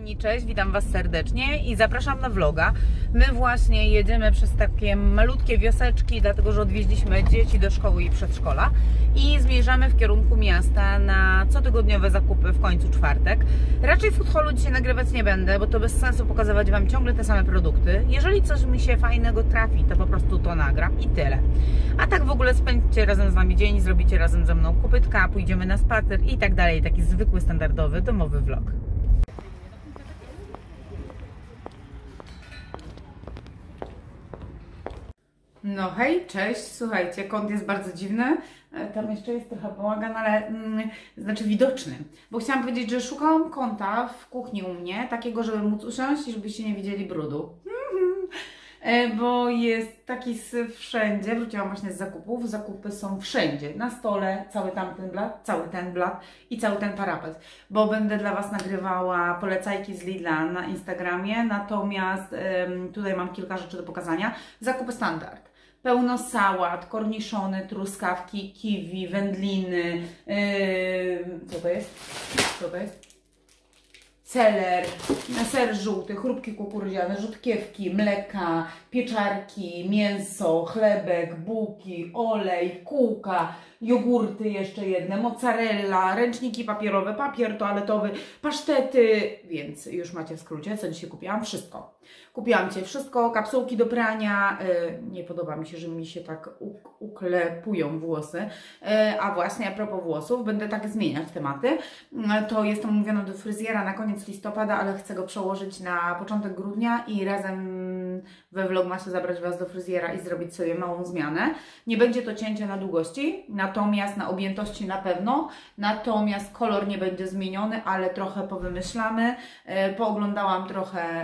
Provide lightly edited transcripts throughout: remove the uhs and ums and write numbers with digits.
kochani, cześć, witam Was serdecznie i zapraszam na vloga. My właśnie jedziemy przez takie malutkie wioseczki, dlatego że odwieźliśmy dzieci do szkoły i przedszkola i zmierzamy w kierunku miasta na cotygodniowe zakupy w końcu czwartek. Raczej food haulu dzisiaj nagrywać nie będę, bo to bez sensu pokazywać Wam ciągle te same produkty. Jeżeli coś mi się fajnego trafi, to po prostu to nagram i tyle. A tak w ogóle spędźcie razem z nami dzień, zrobicie razem ze mną kopytka, pójdziemy na spacer i tak dalej. Taki zwykły, standardowy, domowy vlog. No hej, cześć, słuchajcie, kąt jest bardzo dziwny, tam jeszcze jest trochę bałagan, ale znaczy widoczny, bo chciałam powiedzieć, że szukałam kąta w kuchni u mnie, takiego, żeby móc usiąść i żebyście nie widzieli brudu. Bo jest taki syf wszędzie, wróciłam właśnie z zakupów, zakupy są wszędzie, na stole, cały tamten blat, cały ten blat i cały ten parapet, bo będę dla Was nagrywała polecajki z Lidla na Instagramie, natomiast tutaj mam kilka rzeczy do pokazania. Zakupy standard. Pełno sałat, korniszony, truskawki, kiwi, wędliny, co to jest? Co to jest? Seler, ser żółty, chrupki kukurydziane, rzutkiewki, mleka, pieczarki, mięso, chlebek, bułki, olej, kółka, jogurty jeszcze jedne, mozzarella, ręczniki papierowe, papier toaletowy, pasztety, więc już macie w skrócie, co dzisiaj kupiłam, wszystko. Kupiłam Cię wszystko, kapsułki do prania, nie podoba mi się, że mi się tak uklepują włosy, a właśnie a propos włosów, będę tak zmieniać tematy, to jestem umówiona do fryzjera na koniec listopada, ale chcę go przełożyć na początek grudnia i razem we vlogmasie zabrać Was do fryzjera i zrobić sobie małą zmianę. Nie będzie to cięcie na długości, natomiast na objętości na pewno, natomiast kolor nie będzie zmieniony, ale trochę powymyślamy, pooglądałam trochę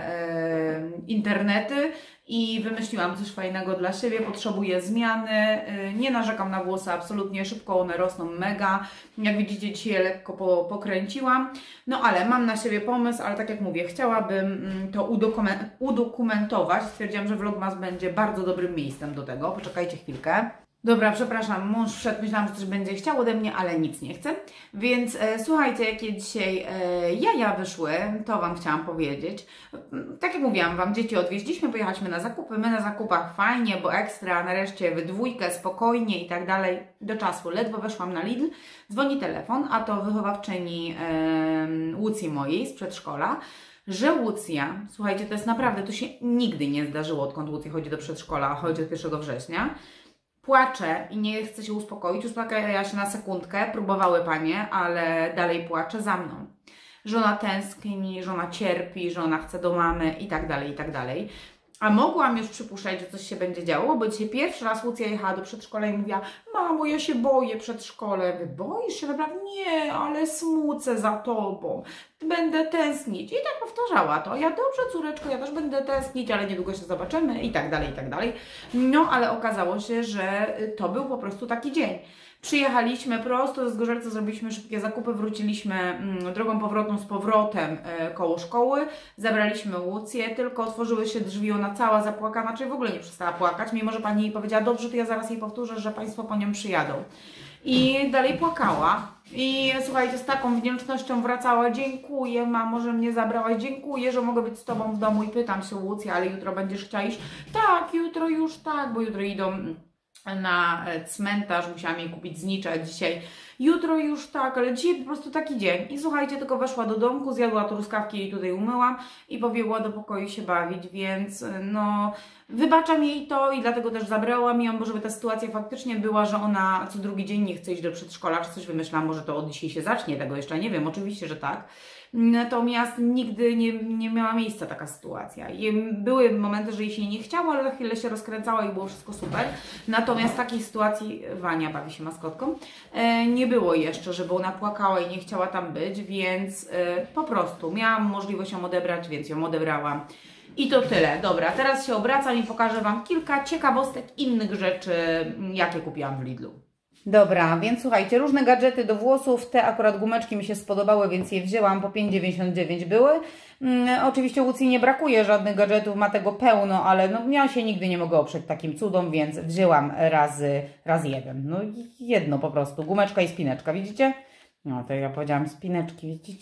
internety i wymyśliłam coś fajnego dla siebie, potrzebuję zmiany, nie narzekam na włosy absolutnie, szybko one rosną mega, jak widzicie dzisiaj je lekko pokręciłam, no ale mam na siebie pomysł, ale tak jak mówię, chciałabym to udokumentować, stwierdziłam, że vlogmas będzie bardzo dobrym miejscem do tego, poczekajcie chwilkę. Dobra, przepraszam, mąż wszedł, myślałam, że coś będzie chciał ode mnie, ale nic nie chce. Więc słuchajcie, jakie dzisiaj jaja wyszły, to Wam chciałam powiedzieć. Tak jak mówiłam Wam, dzieci odwieźliśmy, pojechaliśmy na zakupy, my na zakupach fajnie, bo ekstra, nareszcie w dwójkę, spokojnie i tak dalej, do czasu. Ledwo weszłam na Lidl, dzwoni telefon, a to wychowawczyni Łucji mojej z przedszkola, że Łucja, słuchajcie, to jest naprawdę, to się nigdy nie zdarzyło, odkąd Łucja chodzi do przedszkola, chodzi od 1 września, płacze i nie chce się uspokoić, uspokajała się na sekundkę, próbowały panie, ale dalej płacze za mną. Że ona tęskni, że ona cierpi, że ona chce do mamy i tak dalej, i tak dalej. A mogłam już przypuszczać, że coś się będzie działo, bo dzisiaj pierwszy raz Łucja jechała do przedszkola i mówiła: mamo, ja się boję przedszkole. Wy boisz się? Naprawdę? Nie, ale smucę za tobą. Będę tęsknić. I tak powtarzała to. Ja dobrze, córeczko, ja też będę tęsknić, ale niedługo się zobaczymy i tak dalej, i tak dalej. No, ale okazało się, że to był po prostu taki dzień. Przyjechaliśmy prosto ze Zgorzelca, zrobiliśmy szybkie zakupy, wróciliśmy drogą powrotną z powrotem koło szkoły, zabraliśmy Łucję, tylko otworzyły się drzwi, ona cała zapłakana, czyli w ogóle nie przestała płakać, mimo że pani jej powiedziała: dobrze, to ja zaraz jej powtórzę, że Państwo po nią przyjadą. I dalej płakała. I słuchajcie, z taką wdzięcznością wracała: dziękuję mamo, że mnie zabrałaś, dziękuję, że mogę być z Tobą w domu. I pytam się: Łucja, ale jutro będziesz chciała iść? Tak, jutro już tak, bo jutro idą na cmentarz, musiałam jej kupić znicze dzisiaj. Jutro już tak, ale dzisiaj po prostu taki dzień. I słuchajcie, tylko weszła do domku, zjadła truskawki, jej tutaj umyłam i pobiegła do pokoju się bawić, więc no wybaczam jej to i dlatego też zabrałam ją, bo żeby ta sytuacja faktycznie była, że ona co drugi dzień nie chce iść do przedszkola, czy coś wymyślam, może to od dzisiaj się zacznie, tego jeszcze nie wiem, oczywiście, że tak. Natomiast nigdy nie miała miejsca taka sytuacja. Były momenty, że jej się nie chciało, ale za chwilę się rozkręcała i było wszystko super. Natomiast takiej sytuacji, Wania bawi się maskotką, nie było jeszcze, żeby ona płakała i nie chciała tam być, więc po prostu miałam możliwość ją odebrać, więc ją odebrałam. I to tyle. Dobra, teraz się obracam i pokażę Wam kilka ciekawostek innych rzeczy, jakie kupiłam w Lidlu. Dobra, więc słuchajcie, różne gadżety do włosów, te akurat gumeczki mi się spodobały, więc je wzięłam, po 5,99 były. Oczywiście Łucji nie brakuje żadnych gadżetów, ma tego pełno, ale no, ja się nigdy nie mogę oprzeć takim cudom, więc wzięłam razy jeden. No jedno po prostu, gumeczka i spineczka, widzicie? No to ja powiedziałam spineczki, widzicie?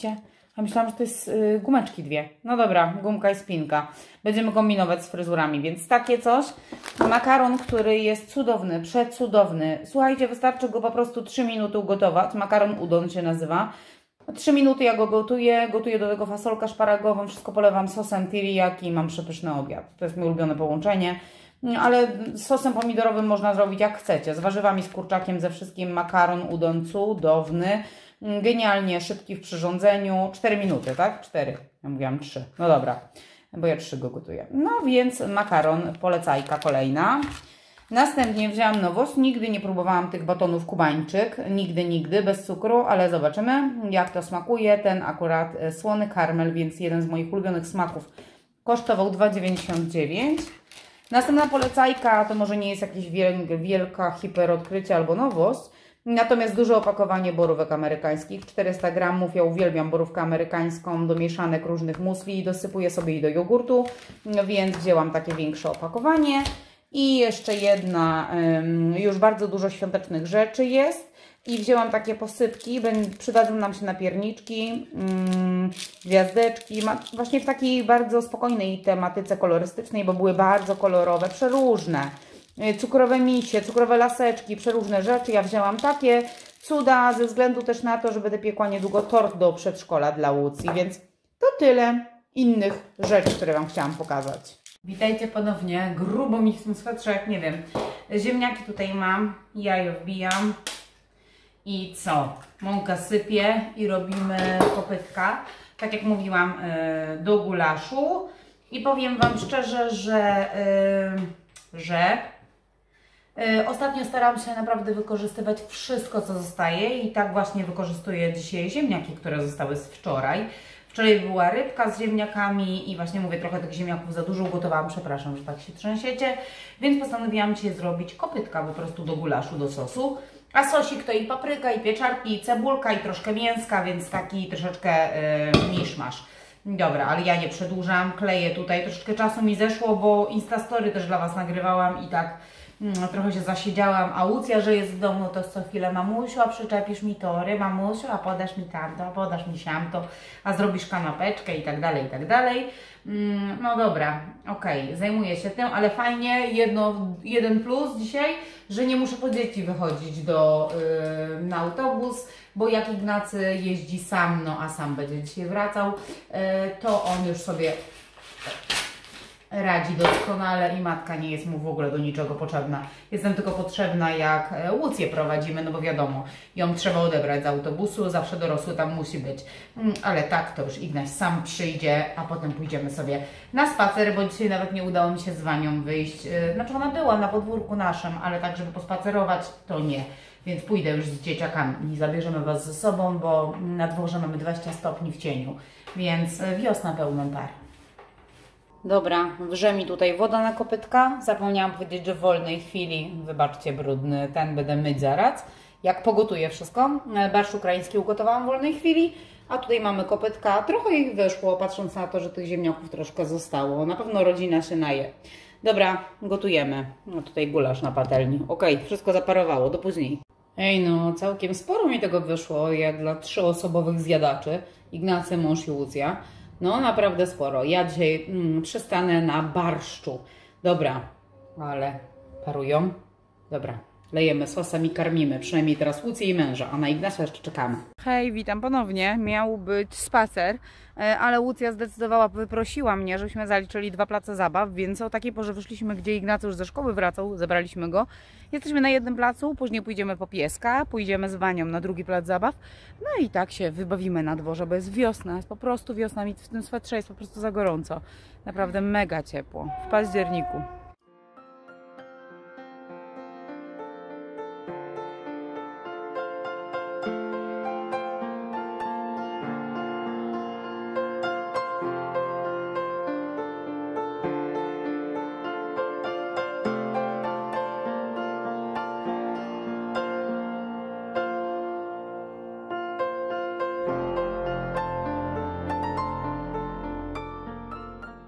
A myślałam, że to jest gumeczki dwie. No dobra, gumka i spinka. Będziemy kombinować z fryzurami, więc takie coś. Makaron, który jest cudowny, przecudowny. Słuchajcie, wystarczy go po prostu 3 minuty ugotować. Makaron udon się nazywa. 3 minuty ja go gotuję. Gotuję do tego fasolkę szparagową. Wszystko polewam sosem teriyaki i mam przepyszny obiad. To jest moje ulubione połączenie. Ale z sosem pomidorowym można zrobić jak chcecie. Z warzywami, z kurczakiem, ze wszystkim. Makaron udon cudowny. Genialnie szybki w przyrządzeniu. 4 minuty, tak? 4. Ja mówiłam 3. No dobra, bo ja 3 go gotuję. No więc makaron, polecajka kolejna. Następnie wzięłam nowość. Nigdy nie próbowałam tych batonów kubańczyk. Nigdy, bez cukru, ale zobaczymy jak to smakuje. Ten akurat słony karmel, więc jeden z moich ulubionych smaków. Kosztował 2,99. Następna polecajka to może nie jest jakaś wielka hiper odkrycie albo nowość. Natomiast duże opakowanie borówek amerykańskich, 400 gramów. Ja uwielbiam borówkę amerykańską do mieszanek różnych musli. Dosypuję sobie jej do jogurtu, więc wzięłam takie większe opakowanie. I jeszcze jedna, już bardzo dużo świątecznych rzeczy jest. I wzięłam takie posypki, przydadzą nam się na pierniczki, gwiazdeczki. Właśnie w takiej bardzo spokojnej tematyce kolorystycznej, bo były bardzo kolorowe, przeróżne. Cukrowe misie, cukrowe laseczki, przeróżne rzeczy. Ja wzięłam takie cuda ze względu też na to, że będę piekła niedługo tort do przedszkola dla Łucji, więc to tyle innych rzeczy, które Wam chciałam pokazać. Witajcie ponownie. Grubo mi w tym swetrze, jak nie wiem. Ziemniaki tutaj mam, jajo wbijam i co? Mąka sypię i robimy kopytka. Tak jak mówiłam, do gulaszu. I powiem Wam szczerze, że ostatnio staram się naprawdę wykorzystywać wszystko, co zostaje i tak właśnie wykorzystuję dzisiaj ziemniaki, które zostały z wczoraj. Wczoraj była rybka z ziemniakami i właśnie mówię, trochę tych ziemniaków za dużo ugotowałam, przepraszam, że tak się trzęsiecie, więc postanowiłam dzisiaj zrobić kopytka po prostu do gulaszu, do sosu. A sosik to i papryka, i pieczarki, i cebulka, i troszkę mięska, więc taki troszeczkę miszmasz. Dobra, ale ja nie przedłużam, kleję tutaj. Troszeczkę czasu mi zeszło, bo Instastory też dla Was nagrywałam i tak trochę się zasiedziałam. A Łucja, że jest w domu, to co chwilę: mamusiu, a przyczepisz mi tory, mamusiu, a podasz mi tamto, a podasz mi siamto, a zrobisz kanapeczkę i tak dalej, i tak dalej. No dobra, okej, zajmuję się tym, ale fajnie, jeden plus dzisiaj, że nie muszę po dzieci wychodzić na autobus, bo jak Ignacy jeździ sam, no a sam będzie dzisiaj wracał, to on już sobie radzi doskonale i matka nie jest mu w ogóle do niczego potrzebna. Jestem tylko potrzebna, jak Łucję prowadzimy, no bo wiadomo, ją trzeba odebrać z autobusu, zawsze dorosły tam musi być. Ale tak, to już Ignaś sam przyjdzie, a potem pójdziemy sobie na spacer, bo dzisiaj nawet nie udało mi się z Wanią wyjść. Znaczy ona była na podwórku naszym, ale tak, żeby pospacerować, to nie. Więc pójdę już z dzieciakami i zabierzemy Was ze sobą, bo na dworze mamy 20 stopni w cieniu, więc wiosna pełną par. Dobra, wrze mi tutaj woda na kopytka. Zapomniałam powiedzieć, że w wolnej chwili, wybaczcie brudny, ten będę myć zaraz, jak pogotuję wszystko. Barszcz ukraiński ugotowałam w wolnej chwili, a tutaj mamy kopytka. Trochę ich wyszło, patrząc na to, że tych ziemniaków troszkę zostało. Na pewno rodzina się naje. Dobra, gotujemy. No tutaj gulasz na patelni. Ok, wszystko zaparowało, do później. Ej no, całkiem sporo mi tego wyszło, jak dla 3-osobowych zjadaczy. Ignacy, mąż i Łucja. No naprawdę sporo. Ja dzisiaj przystanę na barszczu. Dobra, ale parują. Dobra, lejemy sosem i karmimy. Przynajmniej teraz Łucję i męża, a na Ignacia jeszcze czekamy. Hej, witam ponownie. Miał być spacer, ale Łucja zdecydowała, wyprosiła mnie, żebyśmy zaliczyli 2 place zabaw, więc o takiej porze wyszliśmy, gdzie Ignacy już ze szkoły wracał, zebraliśmy go. Jesteśmy na jednym placu, później pójdziemy po pieska, pójdziemy z Wanią na drugi plac zabaw, no i tak się wybawimy na dworze, bo jest wiosna, jest po prostu wiosna, mi w tym swetrze jest po prostu za gorąco. Naprawdę mega ciepło, w październiku.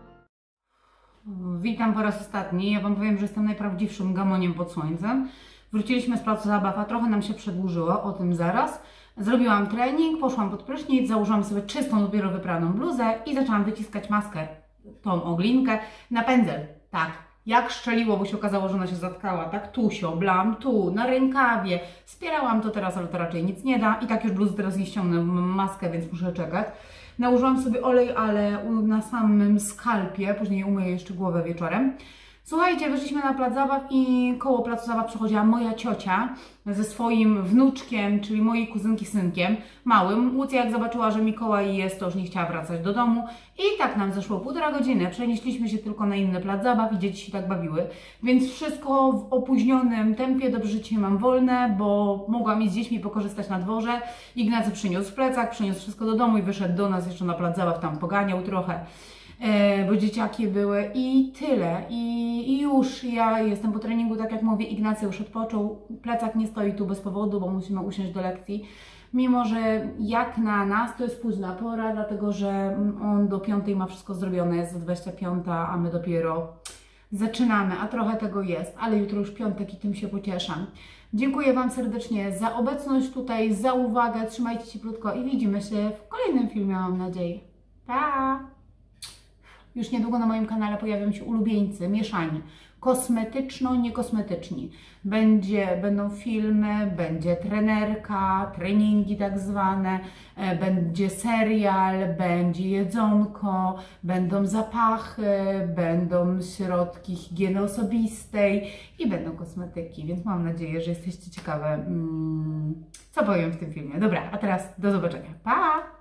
Witam po raz ostatni. Ja Wam powiem, że jestem najprawdziwszym gamoniem pod słońcem. Wróciliśmy z placu zabaw, a trochę nam się przedłużyło, o tym zaraz. Zrobiłam trening, poszłam pod prysznic, założyłam sobie czystą, dopiero wypraną bluzę i zaczęłam wyciskać maskę, tą oglinkę, na pędzel. Tak, jak szczeliło, bo się okazało, że ona się zatkała, tak tu się oblałam, tu, na rękawie. Spierałam to teraz, ale to raczej nic nie da. I tak już bluzy teraz nie ściągnę, mam maskę, więc muszę czekać. Nałożyłam sobie olej, ale na samym skalpie, później umyję jeszcze głowę wieczorem. Słuchajcie, wyszliśmy na plac zabaw i koło placu zabaw przechodziła moja ciocia ze swoim wnuczkiem, czyli mojej kuzynki synkiem, małym. Łucja jak zobaczyła, że Mikołaj jest, to już nie chciała wracać do domu. I tak nam zeszło 1,5 godziny. Przenieśliśmy się tylko na inny plac zabaw i dzieci się tak bawiły. Więc wszystko w opóźnionym tempie. Dobrze, że dzisiaj mam wolne, bo mogłam iść z dziećmi pokorzystać na dworze. Ignacy przyniósł plecak, przyniósł wszystko do domu i wyszedł do nas jeszcze na plac zabaw, tam poganiał trochę. Bo dzieciaki były i tyle. I już ja jestem po treningu, tak jak mówię, Ignacy już odpoczął. Plecak nie stoi tu bez powodu, bo musimy usiąść do lekcji. Mimo że jak na nas to jest późna pora, dlatego że on do 5 ma wszystko zrobione, jest 25, a my dopiero zaczynamy, a trochę tego jest, ale jutro już piątek i tym się pocieszam. Dziękuję Wam serdecznie za obecność tutaj, za uwagę, trzymajcie się krótko i widzimy się w kolejnym filmie, mam nadzieję. Pa! Już niedługo na moim kanale pojawią się ulubieńcy, mieszani, kosmetyczno-niekosmetyczni. Będą filmy, będzie trenerka, treningi tak zwane, będzie serial, będzie jedzonko, będą zapachy, będą środki higieny osobistej i będą kosmetyki, więc mam nadzieję, że jesteście ciekawe, co powiem w tym filmie. Dobra, a teraz do zobaczenia. Pa!